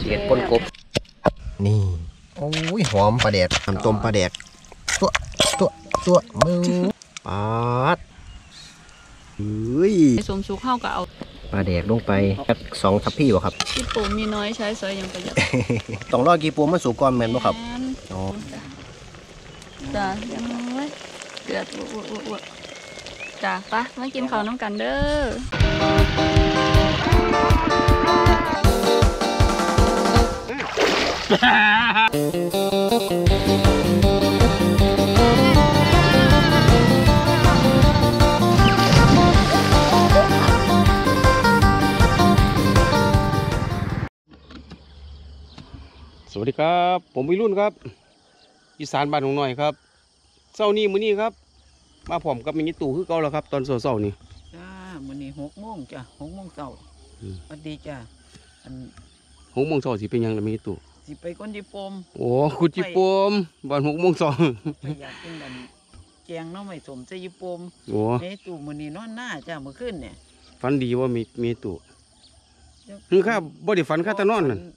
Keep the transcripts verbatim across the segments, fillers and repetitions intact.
เห็ดปนกบนี่โอ้ยหอมปลาแดกทำต้มปลาแดกตัวตัวตัวมือปาดเฮ้ยสมสุกเข้ากับเอาปลาแดกลงไปสองทัพพี่วะครับกีปูมีน้อยใช้ซอยยังประหยัดต้องรอกีปูมันสุกก่อนแม่นบ่ครับอ๋อจ้ายังน้อยเดือดอ้วๆจ้าปะมากินข้าวน้ำกันเด้อสวัสดีครับผมวิรุ่นครับอีสานบ้านของหน่อยครับเช้านี้มื้อนี้ครับมาพร้อมกับมินิตู่คือเก่าแล้วครับตอนเช้าๆนี่จ้ามื้อนี้หกโมงจ้ะหกโมงเช้าสวัสดีจ้ะอันหกโมงเช้าสิเป็นยังล่ะมินิตู่สิไปก้นจิปมโอ้คุณจิปมบ้านหกโมงเช้าไปอยากกินดันแกงน้องไม่สมใส่จิปมโอ้มินิตู่มื้อนี้นอนหน้าจ้ะเมื่อคืนเนี่ยฝันดีว่ามีมินิตู่คือข้าบ่ได้ฝันข้าตะนอนนั่น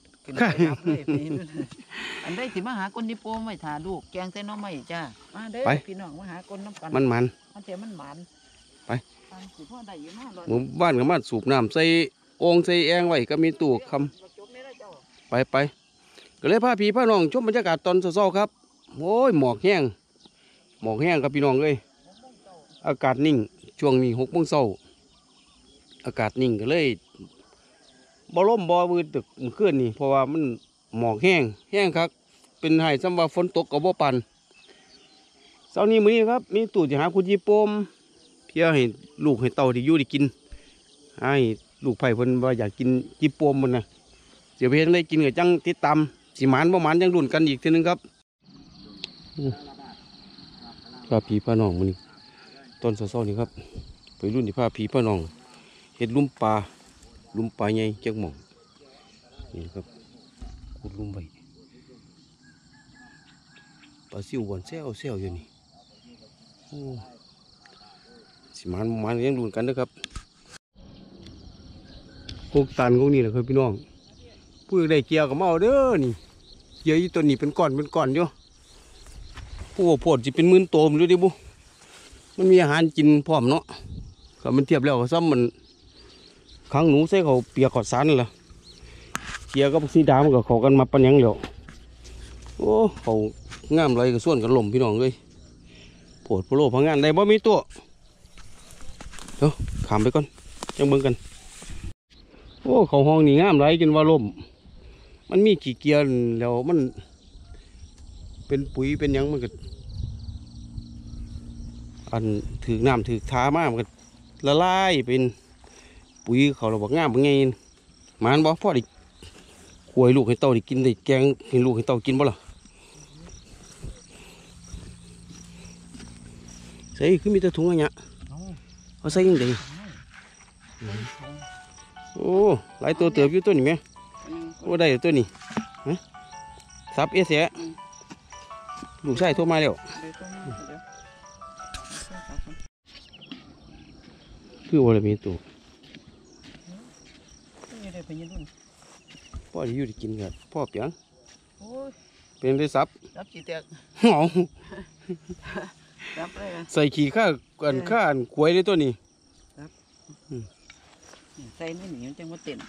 อันได้สิมาหาคนที่โป้ไม่ถ่าลูกแกงใส่น้องไม่จ้ามาเด้อพี่น้องมาหาคนน้ำกันมันมันมันเสียมันหมันไปหมู่บ้านกับบ้านสูบน้ำใส่โอ่งใส่แองไว้ก็มีตู้คำไปไปก็เลยพาพี่พาน้องชมบรรยากาศตอนเช้าๆครับโอ้ยหมอกแห้งหมอกแห้งครับพี่น้องเลยอากาศนิ่งช่วงนี้หกโมงเช้าอากาศนิ่งก็เลยบ่ล่มบ่วืดตึกเมื่อคืนนี่เพราะว่ามันหมอกแห้งแห้งครับเป็นไห้ซ้ำว่าฝนตกกับบ่ปันเช้านี้มื้อนี้ครับมีตู่จะหาคุณยีปมเพียให้ลูกให้เต่าที่อยู่ได้กินให้ลูกไผ่เพิ่นว่าอยากกินยีปมมันนะเดี๋ยวเพิ่นได้กินกับจังติดตามสิหมานบ่หมานจังรุ่นกันอีกทีนึงครับพาผีพาน้องมื้อนี้ตอนเช้าๆนี่ครับไปรุ่นที่พาผีพาน้องเฮ็ดลุ่มปลาลุ่มปลาใหญ่จักหม่องนี่ครับขุดลุ่มไว้ปลาซิววนแซวแซวอยู่นี่โอ้สิมันมันเลี้ยงดูกันนะครับพวกตันพวกนี้แหละครับพี่น้องผู้ใดเกี่ยวกับเมาเด้อนี่เกี่ยวอยู่ตัวนี้เป็นก้อนเป็นก้อนอยู่ผู้โพดจะเป็นหมื่นโตมดูดิบุมันมีอาหารกินพร้อมเนาะก็มันเทียบแล้วซ้ำมันขังหนูใส่เขาเปียกขอดสารนั่นแหละเกียร์ก็พวกสีดำกับเขากันมาปัญญังเหลียวโอ้เขางามไรกับส่วนกันลมพี่น้องเลยโผดโปโลพังงานได้บ่มีตัวเดี๋ยวขามไปก่อนจังเบิ่งกันโอ้เขาห้องนี่งามไรจนว่าลมมันมีกี่เกียร์แล้วมันเป็นปุ๋ยเป็นยังมันก็อันถือน้ำถือท้ามากมันก็ละลายเป็นปุ๋ยเขาเราบอกงามเป็นไงมันบอกพ่อดิขวยลูกให้เต่าดิกินได้แกงให้ลูกให้เต่ากินบ่ล่ะใส่ขึ้นมีแต่ถุงอะไรเงี้ยเขาใส่ยังไงโอ้หลายตัวเติบอยู่ตัวนี้ไหมโอ้ได้ตัวนี้ซับเอเสียลูกชายโทรมาแล้วคือว่าอะไรมีตัวพ่อที่อยู่ที่กินกันพ่อเปียงเป็นได้ซับซับจีแตกเหงาใส่ขี้ข้ากันข้าขวยได้ตัวนี้ใส่นี่หนีมันจังว่าเต้น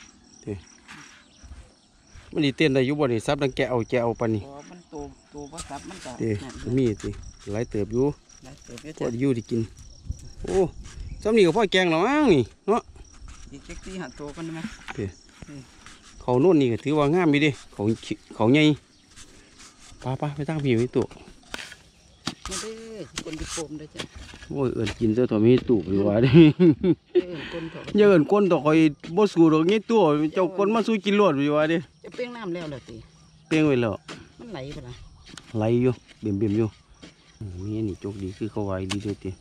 มันดีเต้นได้ยุบบ่นี่ซับดังแกเอาแกเอาปานนี่มันตัวตัวว่าซับมันก็มีสิหลายเติบอยู่พ่อที่อยู่ที่กินโอ้ซ้ำนี่กับพ่อแกงหรอมั้งนี่เนาะอีกเช็คที่หัดตัวกันได้ไหมเขาโน่นนี่ก็ถือว่างามดีดิเขาเขาใหญ่ป้าป้าไปตั้งผีไว้ตัวมาเด้อคนที่โฟมได้จ้ะโอ้ยเอิญกินเจ้าตัวมีตู่อยู่ว่าดิเยอะเอิญก้นต่อคอยบ่สูดอกงี้ตัวเจ้าก้นมาสู้กินรวดอยู่ว่าดิจะเปี้ยงน้ำแล้วเหรอตีเปี้ยงไว้แล้วมันไหลไปละไหลอยู่เบี่ยมเบี่ยมอยู่มีอันนี้โชคดีคือเขาไว้ดีด้วยตี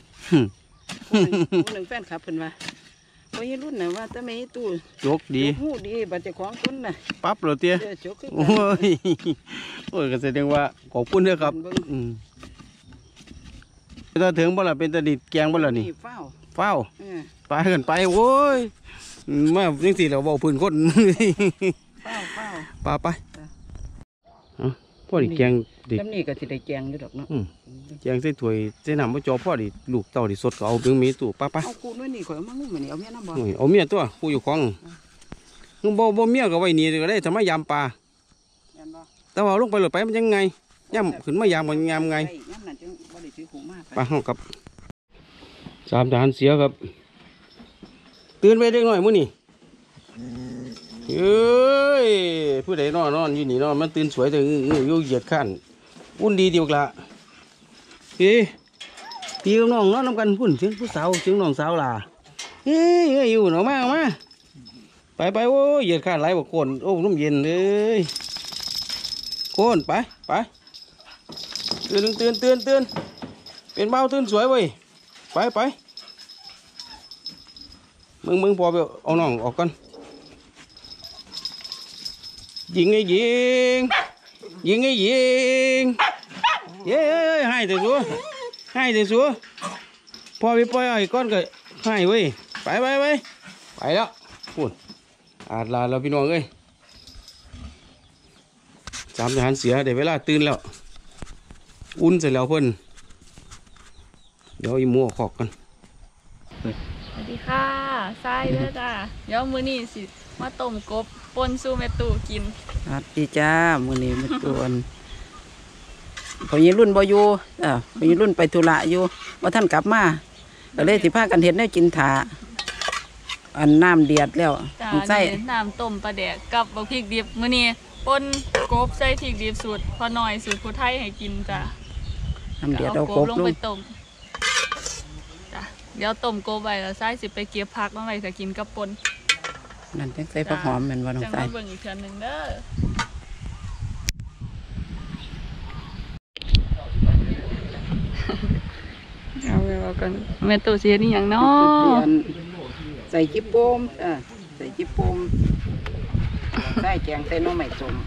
หนึ่งแฟนครับเพิ่นว่าพอยี่รุ่นน่ะว่าจะไม่ตู้จกดีหูดีบัดเจ้าของคนน่ะปั๊บเหรอเตี้ยโอ้ยโอ้ยก็แสดงว่าขอบคุณด้วยครับถ้าถึงบ่ล่ะเป็นตะดิดแกงบ่ล่ะนี่เฝ้าเฝ้าไปกันไปโว้ยมาจริงสิเราบอกพื้นคนเฝ้าเฝ้าปลาไปพ่อดิแกงดิจำนี่ก็สิได้แกงอยู่ดอกเนาะแกงใส่ถ้วยใส่น้ำมะจอพ่อดิลูกเต่าดิสดก็เอาเบิ่งมีตู้ปลาไปเอากูด้วยนี่ข่อยเอามางุ้มนี่เอาเมียน้ำบ่เอาเมียตัวกูอยู่ของมึงบ่บ่เมียก็ไว้นี่ก็ได้ทำไมยามปลาแม่นบ่แต่ว่าลงไปหลดไปมันยังไงย่ำขึ้นมายามมันยามไงย่ำนั่นจังบ่ได้ถือขู่มากไปห้องกับสามทหารเสียครับตื่นไปเด็กหน่อยมื้อนี่เอ้ยผู้ใดนอนนอนอยู่นี่นอนมันตื่นสวยแต่อยู่เหยียดขั้นอุ่นดีเดียวละพี่พี่กับน้องนอนนำกันพุ่นเสียงผู้สาวเสียงน้องสาวล่ะเฮ้ยเฮ้ยอยู่หนอมามาไปไปโอ้ยเหยียดขั้นไหลบอกโคนโอ้น้ำเย็นเลยโคนไปไปตื่นตื่นตื่นตื่นเป็นเบาตื่นสวยเว้ยไปไปมึงมึงพอไปเอาน้องออกกันยิงไอ้ยิงยิงไอ้ยิงเย้ให้แต่สัวให้แต่สัวพอไปปล่อยไอ้ก้อนก็ให้เว้ยไปไปไปไปแล้วพูดอาดลาเราพี่น้องเอ้ยสามทหารเสียเดี๋ยวเวลาตื่นแล้วอุ่นเสร็จแล้วเพิ่นเดี๋ยวอีมัวขอกกันสวัสดีค่ะทรายเด้อจ้าเดี๋ยวมื้อนี้สิมาต้มกบป่นสู่แม่ตู่กินสวัสดีจ้ามื้อนี้มาตวนพอยีรุ่นบ่อยู่อ่าพอยีรุ่นไปธุระอยู่บ่ท่านกลับมาก็เลยสิพากันเฮ็ดแนวกินถาอันน้ำเดือดแล้วจ้าใส่นี่น้ำต้มปลาแดกกับบักพริกดิบมื้อนี้ป่นกบใส่พริกดิบสูตรพ่อน้อยสูตรผู้ไทยให้กินจ้าน้ำเดือดเอาเอากกบบลงลไปงต้มจ้ะเดี๋ยวต้มกบไว้แล้วทรายสิไปเก็บผักมาไว้ถ้ากินกับป่นนั่นจังใส่ผักหอมแม่นบ่น้องจังใส่มาเบิ่งอีกเทื่อหนึงเด้อเอาไว้ว่ากันแม่ตู่สิเฮ็ดอีหยังเนาะใส่จิบโปมอ่าใส่จิบโปมใส่แกงใส่หน้อไม้ส้ม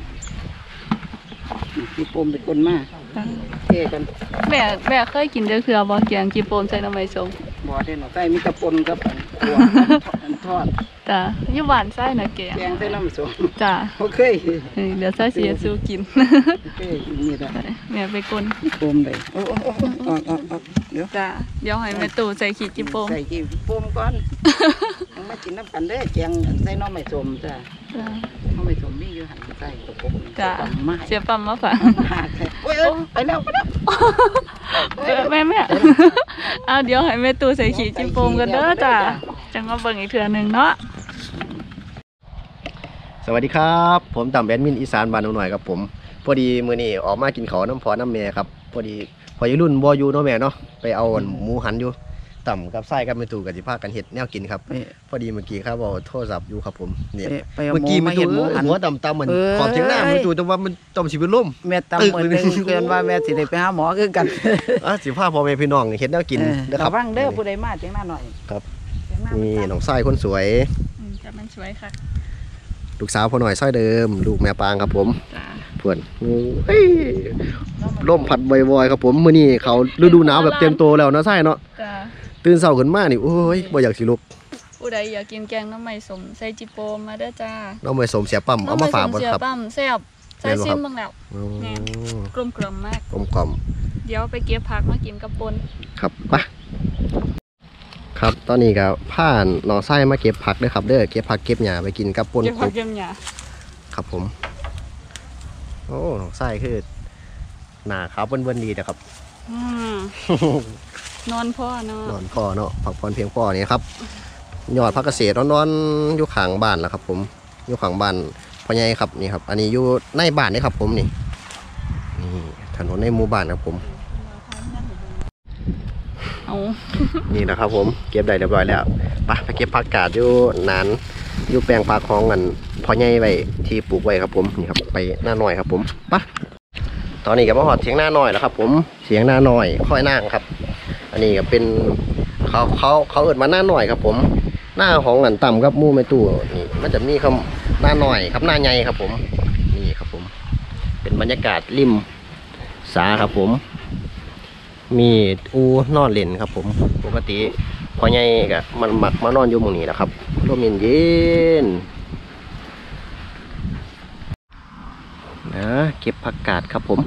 จิบโปมเป็นคนมาเท่กันแม่แม่เคยกินเด้อคือบ่แกงจีโปมใส่น้ำมันส้มบ่ได้หนอใส่มีแตะปนกับอันตัวอันทอดจ้ะอยู่บ้านใส่น่ะแกงแกงใส่น้ำไม้ส้มจ้ะโอเคเออเดี๋ยวใส่สิเฮ็ดสู่กินโอเคนี่ได้แม่ไปกลโปมเลยโอ้โอ้โอ้ออกออกออกเดี๋ยวจ้ะเดี๋ยวให้แม่ตู่ใส่ขี้จีโปมใส่จิบโปมก่อนยังมากินน้ำกันเด้อแกงใส่หน้อไม้ส้มจ้ะจ้ะหน้อไม้ส้มมีอยู่หั่นใส่กระปุกจ้ะมาเสียปั๊มมาฝากหาใส่โอ้ยเอ้ยไปแล้วไปแล้วเออแม่แม่เอาเดี๋ยวให้แม่ตู่ใส่ขี้จีโปมกันเด้อจ้ะจังมาเบิ่งอีกเทื่อหนึงเนาะสวัสดีครับ ผมต่ำแบดมินอีสานบ้านหน่อยครับผมพอดีมื้อนี้ออกมากินข้าวน้ำพอน้ำแม่ครับพอดีพออยู่รุ่นบ่อยู่เนาะแม่เนาะไปเอาหมูหันอยู่ต่ำกับไส้กับแม่ตู่กับสิพากันเฮ็ดแนวกินครับไปพอดีเมื่อกี้ครับเอาโทรศัพท์อยู่ครับผมเนี่ยไปเอาเมื่อกี้หมูแม่มาเฮ็ตู่ดหมูหันหัวต่ำๆเหมือนเอ้ยขอบเถียงหน้าแม่ตู่แต่ว่ามันต่ำสิเป็นลมแม่ตำมือหนึงเกินว่าแม่สิได้ไปหาหมอคือกันอ่ะสิพาพ่อแม่พี่น้องเฮ็ดแนวกินเออเด้อครับระวังเด้อผู้ใดมาเถียงหน้าหน่อยครับเถียงหานี่มัน้องไส้คนสวยอืมจ้ะมันสวยค่ะลูกสาวพ่อหน่อยซ้อยเดิม ลูกแม่ปางครับผมจ้ะเพื่อนเฮ้ยลมพัดบ่อยๆครับผมมื้อนี้เขาฤดูหนาวแบบเต็มโตแล้วเนาะไส้เนาะจ้ะตื่นเช้าขึ้นมานี่โอ้ยบ่อยากสิลุกผู้ใดอยากกินแกงน้ำมันส้มใส่จีโปมมาเด้อจ้าน้องไม่สมเสียปั๊มเอามาฝากบ่เสียครับปั๊มแซ่บใส่ซิมบ้างแล้วอ๋อแม่ กลมกล่อมมากกลมกล่อมเดี๋ยวไปเก็บผักมากินกับปนครับไปครับ ตอนนี้ก็ผ่านหน่อไส้มาเก็บผักเด้อครับเด้อเก็บผักเก็บหญ้าไปกินกับปนเก็บคผัรกบเก็บหญ้าครับผม โอ้หน่อไส้คือหน้าขาวเบิ่นๆดีนะครับอืมนอนพ่อเนาะนอนพอเนาะพักผ่อนเพียงพอนี่ครับยอดพักเกษตรนอนๆอยู่ข้างบ้านแล้วครับ ผมอยู่ข้างบ้านพ่อใหญ่ครับนี่ครับ อันนี้อยู่ในบ้านนี่ครับผมนี่นี่ถนนในหมู่บ้านครับผมเอานี่นะครับผมเก็บได้เรียบร้อยแล้วไปไปเก็บผักกาดอยู่นานอยู่แปลงผักของกันพ่อใหญ่ไว้ที่ปลูกไว้ครับผมนี่ครับไปหน้าหน่อยครับผมไปตอนนี้ก็มาหอดเถียงหน้าหน่อยแล้วครับผมเถียงหน้าหน่อยค่อยนั่งครับ อันนี้ก็เป็นเขาเขาเขาเอิดมาหน้าหน่อยครับผมหน้าของอันต่ำกับมู่ไม่ตู้นี่มันจะมีคำหน้าหน่อยครับหน้าใหญ่ครับผมนี่ครับผมเป็นบรรยากาศริมสาครับผมมีอูนอนเล่นครับผมปกติพอใหญ่ก็มันหมักมานอนอยู่หมู่นี้แหละครับร่มเย็นเย็นนะเก็บผักกาดครับผม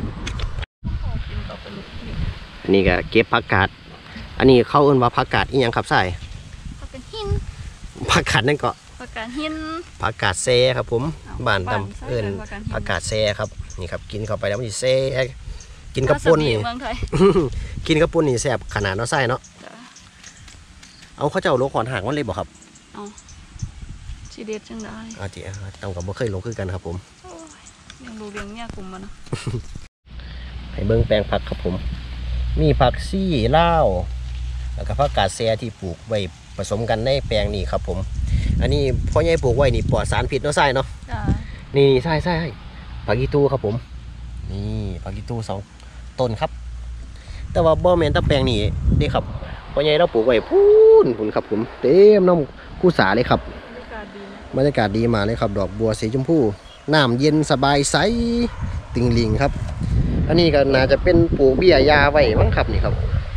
อันนี้ก็เก็บผักกาดอันนี้เข้าเอิ้นว่าผักกาดอีหยังครับใส่ผักกาดหินผักกาดนั่นก็ผักกาดหินผักกาดแซ่ครับผมบ้านดำเอิ้นผักกาดแซ่ครับนี่ครับกินเข้าไปแล้วมันสิแซ่กินกระปุ้นนี่เมืองไทยกินกระปุ้นนี่แซ่บขนาดเนาะไส้เนาะเอาเขาเจ้าโลขอนหางมันเลยบ่ครับเอาชีเด็ดจังได้อาจิต้องกับบ่เคยลงคือกันครับผมโอ้ยยังดูเลี้ยงเนี่ยกลุ่มมันเนาะให้เบิ่งแปลงผักครับผม มีผักซี่ลาวแล้วก็ผักกาดแซ่ที่ปลูกไว้ผสมกันในแปลงนี้ครับผม อันนี้พ่อใหญ่ปลูกไว้นี่ปลอดสารพิษเนาะไส้เนาะจ้านี่ไส้ไส้ผักอีตูครับผมนี่ผักอีตูสองต้นครับ แต่ว่าบ่แม่นแตะแปลงนี่เด้ครับพ่อใหญ่เราปลูกไว้พูนพูนครับผมเต็มน้ำคู่สาเลยครับบรรยากาศดีบรรยากาศดีมากเลยครับดอกบัวสีชมพูน้ำเย็นสบายใสติงลิงครับ อันนี้ก็น่าจะเป็นปลูกเบี้ยยาไว้มั้งครับนี่ครับ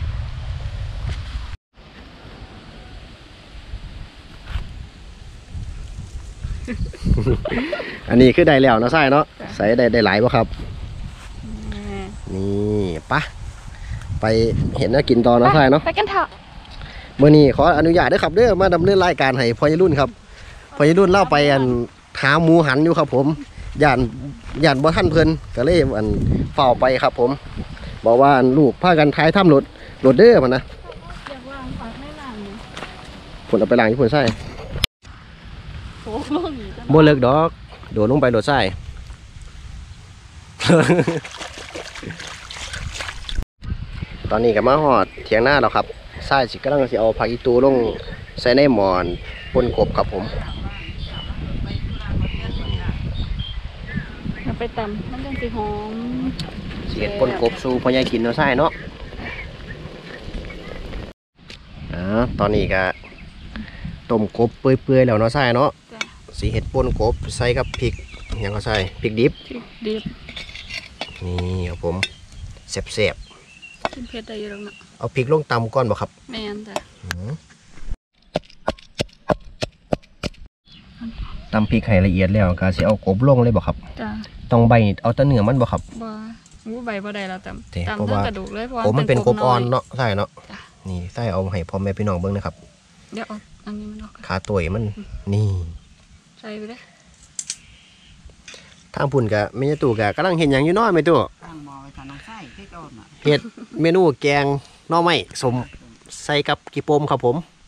อันนี้คือได้แล้วเนาะใช่เนาะใส่ได้ได้หลายป่ะครับแม่นี่ปะไปเห็นแล้วกินตอนเนาะใช่เนาะไปกันเถอะเมื่อนี้ขออนุญาตด้วยครับเด้อมาดำเนินรายการให้พอยรุ่นครับพอยรุ่นเล่าไปอันหาหมูหันอยู่ครับผมย่านย่านบ่ท่านเพิ่นก็เลยอันเฝ้าไปครับผม บอกว่าอันลูกพากันท้ายถ้ำรถรถเด้อมันนะอยากวางผักไม่นานเลยผลเอาไปล้างที่ผลไส้โอ้โหหนีจังบ่เลิกดอกโดดลงไปโดดไส้ ตอนนี้ก็มาหอดเถียงหน้าแล้วครับไส้สิกำลังสิเอาผักอีตูลงใส่ในหมอนปนกบครับผมเอาไปตำมันจังสิหอมสิเฮ็ดปนกบสู่พ่อใหญ่กินเนาะไส้เนาะอ่าตอนนี้ก็ต้มกบเปื่อยๆแล้วเนาะไส้เนาะจ้ะสิเฮ็ดปนกบใส่กับพริกหยังก็ใส่พริกดิบพริกดิบนี่ครับผมแซ่บกินเผ็ดได้เยอะแล้วเนาะๆเอาพริกลงตำก่อนบ่ครับแม่นจ้ะอืมตำพริกให้ละเอียดแล้วก็สิเอากบลงเลยบ่ครับจ้ะต้องใบเอาแต่เนื้อมันบ่ครับบ่งูใบบ่ได้แล้วตเท่ำเพราะตำเนื้อว่ากระดูกเลยเพราะว่าโอ้มันเป็นกบอ่อนยเนาะใช่เนาะจ้ะนี่ใส่เอาให้พ่อแม่พี่น้องเบิ่งนะครับเดี๋ยวเอาอันนี้มันออกขาตัวมันนี่ใส่ไปเลยทางพุ่นก็แม่ยายตู่ก็กำลังเฮ็ดหยังอยู่เนาะแม่ตู่ตั้งหม้อไว้ทานน้ำไส้ที่เก่าน่ะเฮ็ดเมนูแกงหน่อไม้สมใส่กับกี่ปมครับผม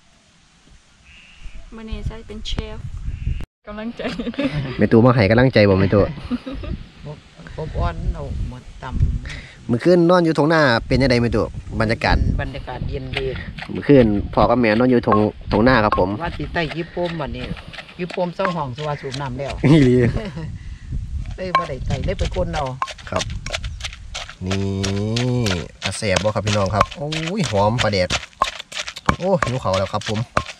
มื้อนี้ใส่เป็นเชฟกำลังใจแม่ตู่มาให้กำลังใจบ่แม่ตู่กบอ่อนเอาหมดตมื้อคืนนอนอยู่ทงหน้าเป็นจังไดแม่ตู่บรรยากาศำบรรยากาศเย็นดีเมื่อคืนพ่อกับแม่นอนอยู่ทงทงหน้าครับผมว่าติใต้ยิปโปมวันนี้ยิปโปมเศร้าห้องสว่าสูบน้ำแล้วนี่ลีเลยบ่ได้ใส่เลยไปคนเอาครับนี่ตาแสบบ่ครับพี่น้องครับโอ้ยหอมปลาแดดโอ้หิวเขาวแล้วครับผม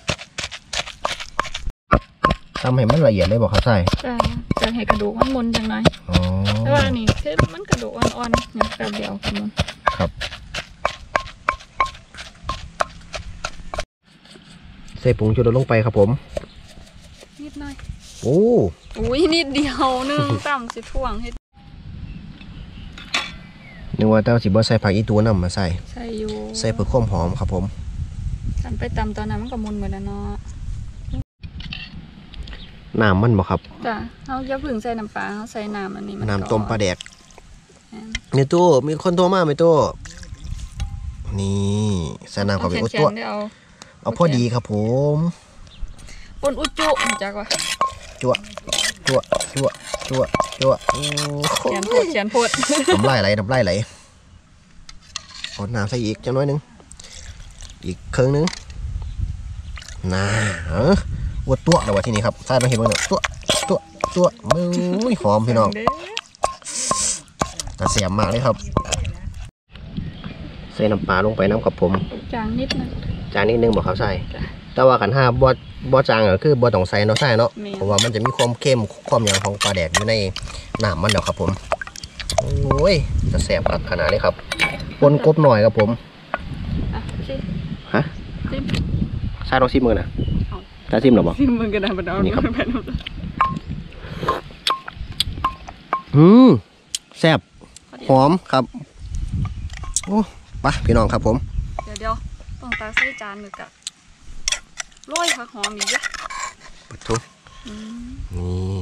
ทำให้มันละเอียดเลยบ่ครับใช่จะจะให้กระดูกมันมุนจังหน่อยอ๋อแต่ว่านี่คือมันกระดูกอ่อนๆเนี่ยแบบเดียวกันมันครับใส่ผงชูรสลงไปครับผมนิดหน่อยโอ้อุ้ยนิดเดียวนึงต่ำสิท่วงให้นึกว่าเต้าสิบ่ใส่ผักอีตัวนำมาใส่ใส่อยู่ใส่เพื่อความหอมครับผมฉันไปตำตอนนั้นมันก็มุนเหมือนแล้วเนาะน้ำมันบ่ครับจ้ะเขาอย่าเพึ่งใส่น้ำปลาเขาใส่น้ำอันนี้มันน้ำต้มปลาแดกแม่นในตู้มีคนโทรมาไหมตู้นี่ใส่น้ำเข้าไปเอาโอ้แข็ตัวงๆได้เอาเอาพอดีครับผมปนอุจจุจักว่าจั่วจั่วจั่วจั่วจั่วโอ้เขียนโพดเขียนโพดน้ำลายไหลน้ำลายไหลขอน้ำใส่อีกจังน้อยหนึงอีกครึ่งหนึงน่าเออวัดตัวเดี๋ยวว่าที่นี่ครับใส่มาเห็นบ้างเนาะตัวตัวตัวมือหอมพี่น้องเด้แต่เสียมมากเลยครับใส่น้ำปลาลงไปน้ำกับผมจางนิดนึงจานนิดนึงบอกครับใส่จ้ะแต่ว่าขันห้าบ่บ่จางก็คือบ่ต้องใส่เนาะใส่เนาะแม่นเพราะว่ามันจะมีความเข้มความหยังของปลาแดกอยู่ในน้ำมันแล้วครับผมโอ้ยจะแสบขนาดนี้ครับปนกบหน่อยครับผมอ่ะชิฮะซิมใส่ลองซิมมือนะเอาใส่ซิมหรอบ่ซิมมึงก็ได้บ่ได้นี่ครับแผ่นอืมแซ่บหอมครับโอ้ไปพี่น้องครับผมเดี๋ยวเดี๋ยวต้องตาใส่จานหนึ่งกะโรยผักหอมอีกเยอะปัดทุกอืมนี่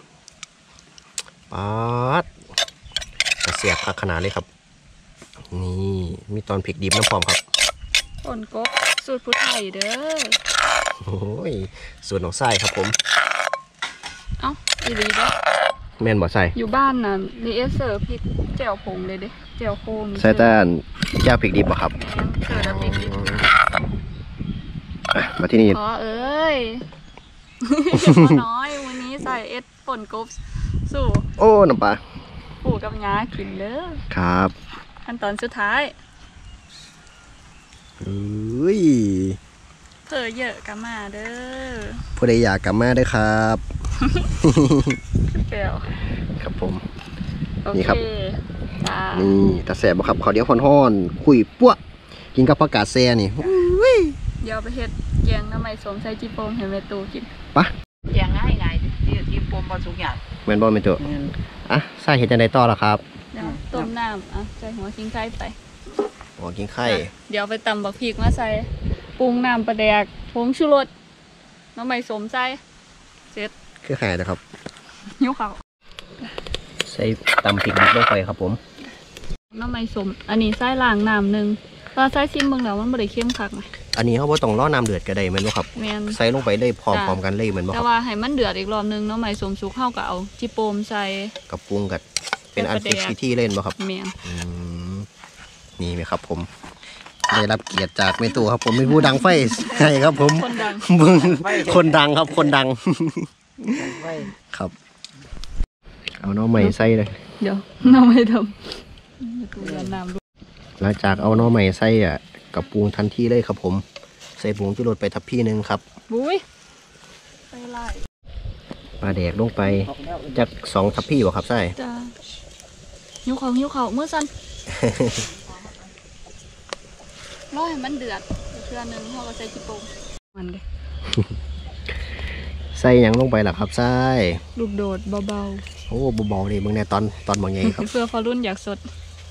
ปัดจะเสียบคักขนาดเลยครับนี่มีตอนพริกดิบน้ำพร้อมครับป่นกบสูตรผู้ไทยเด้อโอ้ยส่วนของไส้ครับผมเอ้าอีหลีเด้อแม่นบ่ใส่อยู่บ้านน่ะมีเอสเซอร์พริกแจ่วผงเลยเด้แจ่วโคมใส่แต่อันแก้วพริกดิบบ่ครับเกิดแล้วพริกดิบอ่ะมาที่นี่ขอเอ้ย พอน้อยวันนี้ใส่เอสป่นกบสู่โอ้น้ำปลาปู่กับยากินเด้อครับขั้นตอนสุดท้ายอุ้ยเผื่อเยอะกันมาเด้อผู้ใดอยากกลับมาได้อครับแก้วครับผมโอนี่เคครับจ้านี่ตาแสบบ่ครับข้าวเดียวฮ้อนๆคุยปั้วกินกับผักกาดแซ่นี่เดี๋ยวไปเฮ็ดแกงน้ำมันสมใส่จีโปมให้แม่ตูกินปะอย่างง่ายง่ายที่ที่ปมบ่สุกอย่างแม่นบ่แม่นตัวอ่ะใส่เฮ็ดจังไดต่อล่ะครับเดี๋ยวต้มน้ำอ่ะใส่หัวขิงไข่ไปอ๋อกินไข่เดี๋ยวไปตำบักพริกมาใส่ปรุงน้ำปลาแดกผงชูรสน้ำมันสมใส่เสร็จคือไข่นะครับหิ้วข้าวใส่ตำพริกดิบลงไปครับผมน้ำมันสมอันนี้ใส่ล้างน้ำหนึ่งตอนใส่ซิมเบิ่งแล้วมันบ่ได้เข้มคักนะอันนี้เขาบ่ต้องรอน้ำเดือดก็ได้แม่นบ่ครับแม่นใส่ลงไปเลยพร้อมๆกันเลยแม่นบ่คแต่รับว่าให้มันเดือดอีกรอบหนึงน้ำมันสมสุกเฮาก็เอาจีโปมใส่กับปรุงกับเป็นอันใส่ปลาแดกเซ็กซี่ที่เล่นบ่ครับแม่นอืมนี่ไหมครับผมได้รับเกียรติจากแม่ตู่ครับผมเป็นผู้ดังไฟให้ครับผมคนดังมึงคนดังครับคนดังไว้ครับ เอาหน้อใหม่ใส่เลยเดี๋ยวน้ำมันทำตูเดือดน้ำด้วยหลังจากเอาหน้อใหม่ใส่อ่ะกับปรุงทันทีเลยครับผม ใส่ผงชูรสไปทัพพี่หนึ่งครับบุ้ยใส่ไล่ปลาแดกลงไปจากสองทัพพี่บ่ครับใส่จ้าหิวเขาหิวเขาเมื่อสั้น รอให้มันเดือดเพื่อนึงเขาก็ใส่จิโปมมันเด้ใส่หยังลงไปล่ะครับใส่ลูกโดดเบาโอ้เบาๆเลยเบิ่งในตอนตอนบางใหญ่ครับๆเพื่อฟอรุ่นอยากสด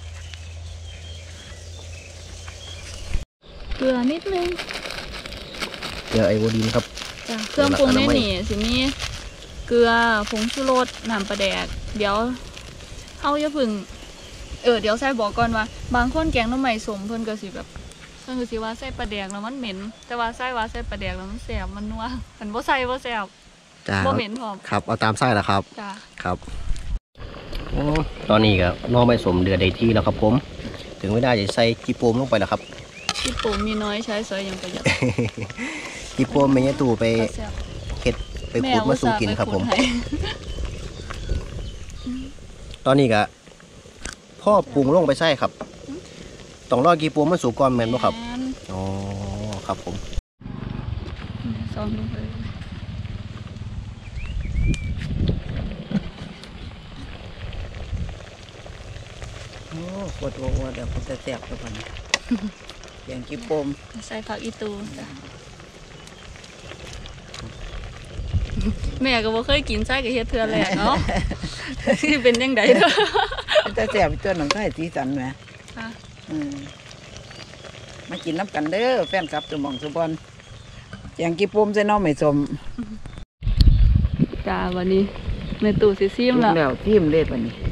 เกลือนิดนึงเดี๋ยวไอโอดีนครับจ้ะเครื่องปรุงในนี่สิมีเกลือผงชูรสน้ำปลาแดก เดี๋ยวเอาอย่าพึ่งเออเดี๋ยวใส่บอกก่อนว่า บางคนแกงน้ำใหม่สมเพิ่นก็สิแบบเพิ่นก็สิว่าใส่ปลาแดกแล้วมันเหม็น แต่ว่าใส่ว่าใส่ปลาแดกแล้วมันแสบมันนัวมันบ่ใส่บ่แสบจ้าบ่เหม็นพร้อมครับเอาตามไส้ละครับจ้ะครับโอ้ตอนนี้ก็หน้อไม่สมเดือดได้ที่แล้วครับผม ถึงเวลาจะใส่กีโปมลงไปแล้วครับที่ปูมีน้อยใช้สอยอย่างประหยัดกีโปมไม่ใช่ตู้ไปแซ่บเฮ็ดไปขุดมาสู่กินครับผมแอุตส่าห์ไปขุดให้ตอนนี้ก็พ่อปรุงลงไปใส่ครับ ต้องรอกีโปมมันสุกก่อนแม่นบ่ครับแม่นอ๋อครับผมซองลงไปโอ้ปวดหัวเดี๋ยวผมจะแสบทุกคนอย่างกี่ปมใส่ผักอีตูจ้ะแม่ก็บ่เคยกินไส้กับเฮ็ดเทื่อแรกเนาะ สิเป็นจังไดเด้อจะแสบตัวหนังไส้สีสันไหมค่ะอืมมากินน้ำกันเด้อแฟนคลับสมองสุบอลอย่างกี่ปมใส่น้องไม่สมจ้าวันนี้แม่ตู่สิซิมลูแล้วกแล้วทิมเล็ดวันนี้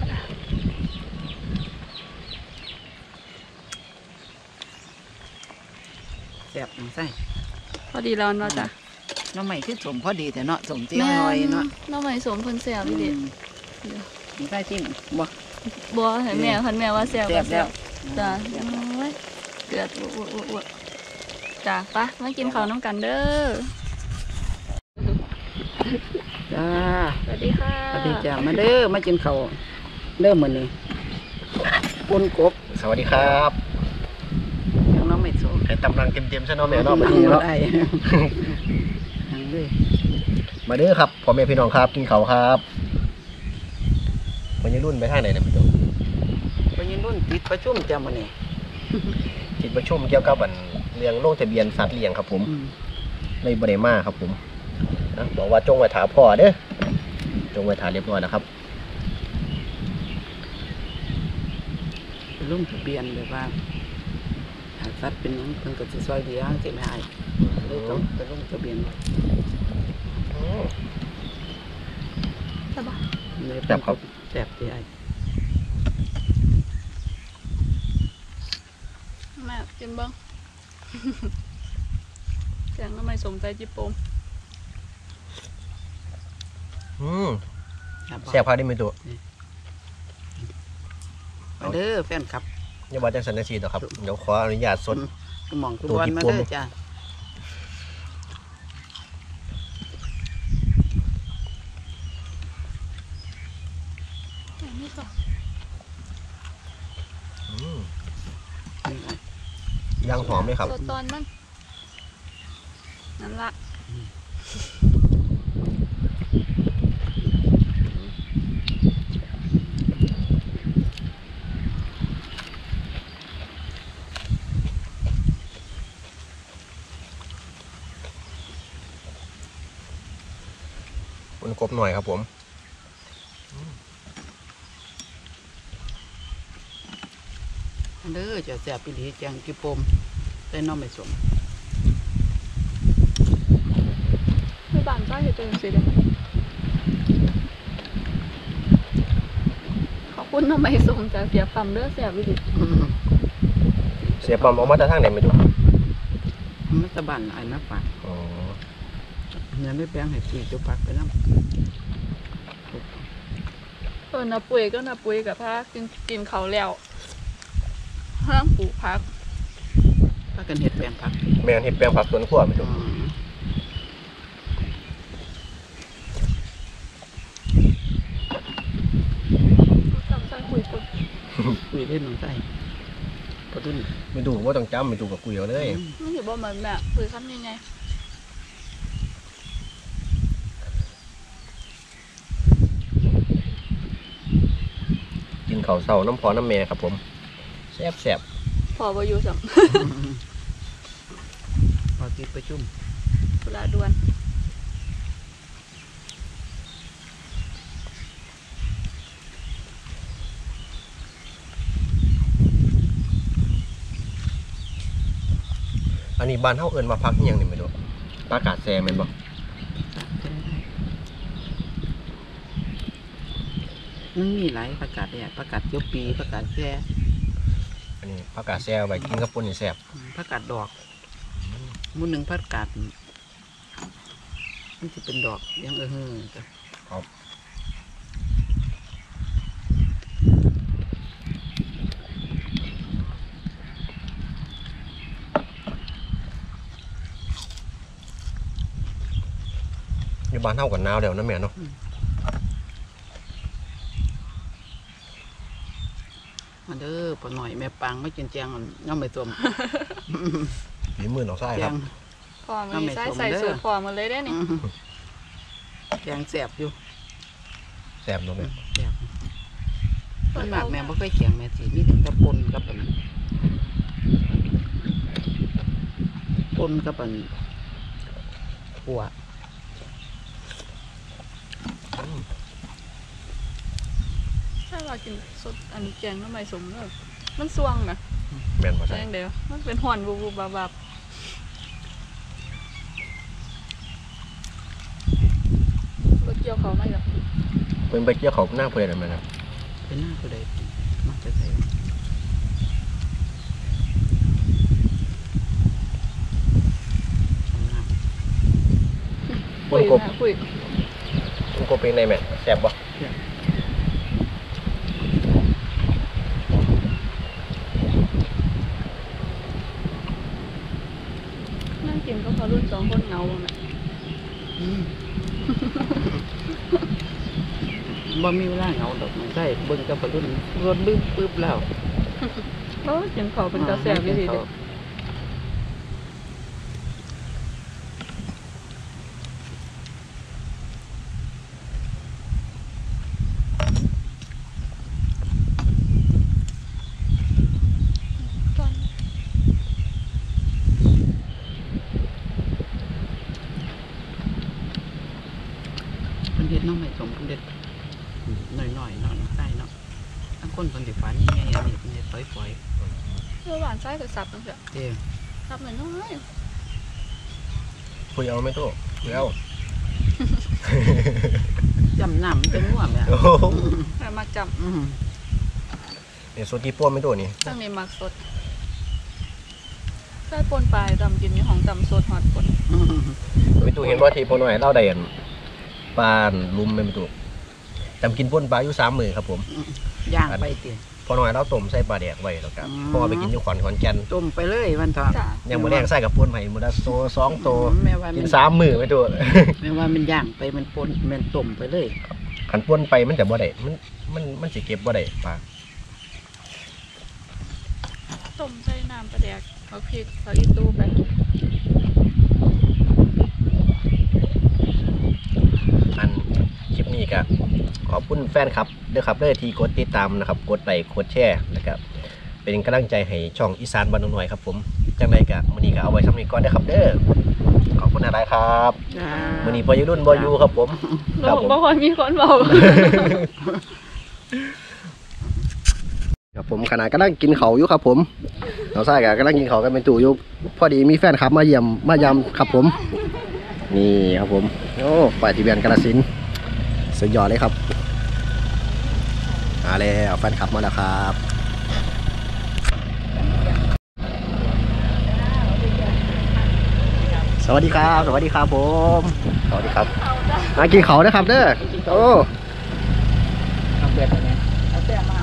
แสบหนังไส้พอดีร้อนว่าจ้ะน้องใหม่คือสมพอดีแต่เนาะสมเจียวหน่อยเนาะน้องใหม่สมเพิ่นแซ่บอีหลีหนังไส้ทิมบ่บ่ให้แม่คันแม่ว่าแซ่บแซ่ก็บแล้วจ้ะโอ้ยเดือดอ้วกๆๆจ้ะไปมากินข้าวน้ำกันเด้อจ้าสวัสดีค่ะสวัสดีจ้ามาเด้อมากินข้าวเด้อมื้อนี้ปนกบสวัสดีครับยังน้องไม่สมให้ตำรังเต็มๆใช่เนาะแม่เนาะมาดีเนาะได้ทางเลยมาเด้อครับพ่อแม่พี่น้องครับกินข้าวครับวันนี้รุ่นไปทางไหนเนี่ยพี่ตู่ไปยินรุ่นติดประชุมจ้ามื้อนี้จิตประชุมเกี่ยวกับอันเรื่องลงทะเบียนสัตว์เลี้ยงครับผมอืมในบริมาครับผมนะบอกว่าจงไว้ถาพ่อเด้อจงไว้ถาเรียบร้อยแล้วครับลงทะเบียนแบบว่าหากสัตว์เป็นหยังเพิ่นก็สิซอยเหลือสิแม่อ้ายเลยต้องไปลงทะเบียนไว้ใช่ปะเลยแซ่บครับแซ่บที่อ้ายแม่กินบ้าง แกงทำไมสมใจจิปโปมอืมครับแซ่บพาได้ไหมตัวมาเด้อแฟนครับอย่าว่าจังสันนิษฐานต่อครับเดี๋ยวขออนุญาตสดหมองทุกตัววันที่มาปวมเด้อจ้าแกงนี่ก่อนอืมย่างหอมเลยครับสดตอนมันนั่นละมันกรบหน่อยครับผมมาเด้อจ้าแซ่บอีหลีแจงกี่ปมใส่น้องไม่สมไม่บานก็เห็นตัวสีเดียวขอบคุณทำไมสมจากเสียปั๊มเด้อเสียวิดิอืมเสียปั๊มออกมาจากทางไหนไม่รู้มันตะบันไอ้มาฝากอ๋อเนี่ยไม่แป้งให้สีจุปักไปน้ำเออนาปุยก็นาปุยกับพากินกินเขาวแล้วห้างปลูกพักถ้ากันเห็ดแป้งผักแม่นเห็ดแปลงผักสวนครัวไม่อืรู้มจำใส่คุยคนคุยเล่นน้องใส่ปะดุนไม่ดูว่าต้องจำไม่ดูกับกุยเอาเลยไม่ถือว่ามันแบบคุยคำยังไงกินข้าวเสาน้ำพอน้ำแม่ครับผมแซ่บแซ่บพอวายุสัมพอติดประชุมเวลาด่วนอันนี้บ้านเฮาเอิ้นว่าพักอิหยังนี่ไม่รู้ปลากาดแซแม่นบ่มันมีหลายประกาศเนี่ยประกาศเจียวปีประกาศแซ่อันนี้ปลากาดแซเอาไว้กินกับปุ่นนี่แซ่บประกาศดอกหมุนหนึ่งประกาศมันจะเป็นดอกยังเออเฮ้อจ้ะครับ อยู่บ้านเท่ากันหนาวเดี๋ยวนะแม่เนาะมาเด้อปะหน่อยแม่ปังไม่กินแจงน้ำไม่ต้มฝีมือน้องไส้แจครับงพอมันมีไส้ใส่สูตรพอมันเลยได้นี่แจงแสบอยู่แซ่บเนาะแม่แสบมันมากแม่ไม่ค่อยแข็งแม่สิมีแต่กระปนกับปันปนกับปันหัวถ้าเรากินสดอันนี้แกงทำไมสมแบบมันสวงนะแม่นบ่แกใช่งเดียวมันเป็นหอนบูบูบาบับรถเกี่ยวเขาไม่หรอกเป็นไปเกี่ยวเขาหน้าเพื่อนไหมครับเป็นหน้าผู้ใดมักจะใส่ปุ่นกบนะคุยปุ่นกบเป็นไงแม่แซ่บบ่นั่งกินก็พอรุ่นสองคนเงาไหมบ่มีเวลาเหงาดอกมันใส่เบิ่งกับปะรุ่นรถบึ้มปึ๊บแล้วเออกินเขาเป็นกระแสวิธีเดียวเพิ่นเด็ดน้องไม่สมเพิ่นเด็ดหน่อยๆเนาะใส่เนาะตั้งคนเพิ่นสิฝันยังไงอันนี้เพิ่นจะปล่อยเมื่อวานไส้ก็สับตั้งแต่ๆเด้อสับหน่อยน้อยคุยเอาไหม่ตู้คุยเอาจำน้ำเป็นง่วงอ่ะโอ้โหแต่มักจอืมเนี่ยสดที่ป้วนไหม่ตู้นี่ำตั้งในมักสดไส้ปนปลายจำกินมีของจำสดหอดปนไม่ตู้เห็นว่าที่พ่อหน่อยเล่าได้อันปลาลุมไหม่ตู้จำกินป้วนปลาอยู่สามมือครับผมย่างไปติพ่อหน่อยเล่าต้มใส่ปลาแดกไว้แล้วกันอืมพ่อไปกินอยู่ขอนขอนแก่นต้มไปเลยวันเถาะจ้ะยังมาแรงใส่กับป้วนไผ่มือละโซสองโตแม่ว่ากิมัน นสามมือไม่ตู้แม่ว่ามันย่างไปมันปนมันต้มไปเลยขันป้วนไปมันจะบ่ได้มันมันมันสิเก็บบ่ได้ปลาต้มใส่น้ำปลาแดกเอาพริกเอาอีตู้ไปอันคลิปนี้ก็ขอบคุณแฟนครับเด้อครับเด้อที่กดติดตามนะครับกดไลค์กดแชร์นะครับเป็นกำลังใจให้ช่องอีสานบ้านหน่อยครับผมจังไดก็มื้อนี้ก็เอาไว้สำนี้ก่อนเด้อครับเด้อขอบคุณอะไรครับมื้อนี้พออยู่รุ่นบ่อยู่ครับผมคเรารับผมบ่ค่อยมีคนเบาครับผมขณะกำลังกินเขาวอยู่ครับผมเราใส่กับกำลังกินเขาวกันเป็นตู่อยู่พอดีมีแฟนครับมาเยี่ยมมายามครับผมนี่ครับผมโอ้ฝ่ายทะเบียนกาฬสินธุ์สุดยอดเลยครับมาแล้วแฟนคลับมาแล้วครับสวัสดีครับสวัสดีครับผมสวัสดีครับมากินเขาวนะครับเด้อโอ้ทำแบบนี้เอาแต่มาก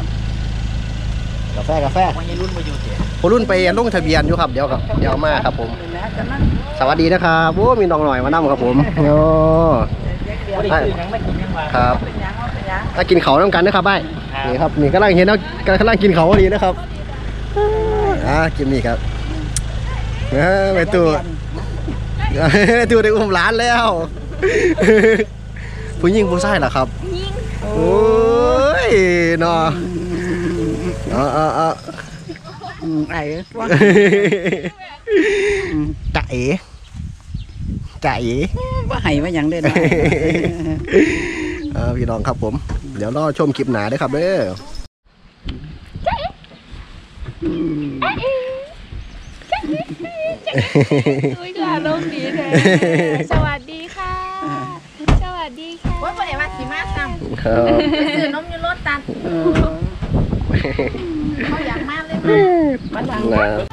าแฟกาแฟวันนี้รุ่นมาอยู่เสียพอรุ่นไปลงทะเบียนอยู่ครับเดี๋ยวครับเดี๋ยวมาครับผมนะจะนั่งสวัสดีนะครับโอ้มีน้องหน่อยมานั่งครับผมโอ้ไม่ได้กินยังไม่กินยังมาครับเป็นยังว่าเป็นยังถ้ากินเขาน้ำกันนะครับไอ้นี่ครับนี่กำลังเห็นแล้วกำลังกินเขาพอดีนะครับอ่ากินนี่ครับเออไปตัวไปตัวได้อุ้มร้านแล้วผู้หญิงผู้ชายเหรอครับโอ้ยเนาะเอ๋อาเอาอืมไอ้ว่าจ่าเอ๋จ่าเอ๋ว่าไห้ว่าหยังได้นะเออพี่น้องครับผม เดี๋ยวรอชมคลิปหนาด้วยครับเด้ออุ้ยกาลงดีแท้สวัสดีค่ะ สวัสดีค่ะว่าบ่ได้ว่าสิมาซ้ำครับไปซื้อนมอยู่รถตัดเออเขาอยากมาเลยมันหลังนะ